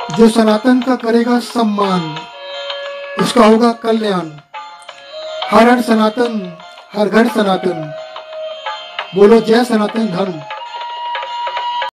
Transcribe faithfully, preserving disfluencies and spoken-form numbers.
जो सनातन का करेगा सम्मान, उसका होगा कल्याण। हर हर सनातन, हर घर सनातन। बोलो जय सनातन धर्म।